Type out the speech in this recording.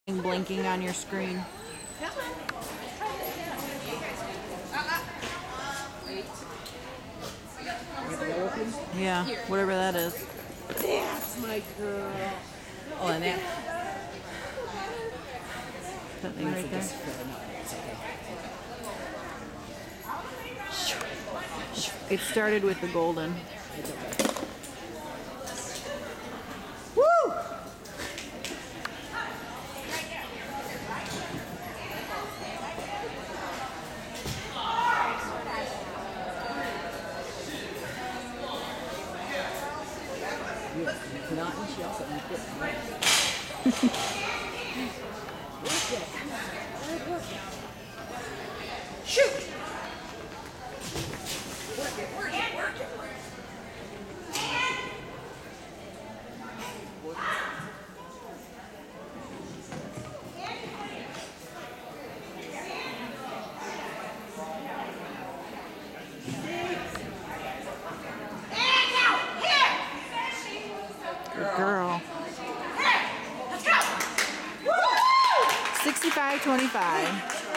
blinking on your screen. Yeah, whatever that is. That's my girl. Oh, and That thing right there. It started with the golden. Woo! Not and she also eat it. Shoot! Work it. Good girl. 65-25.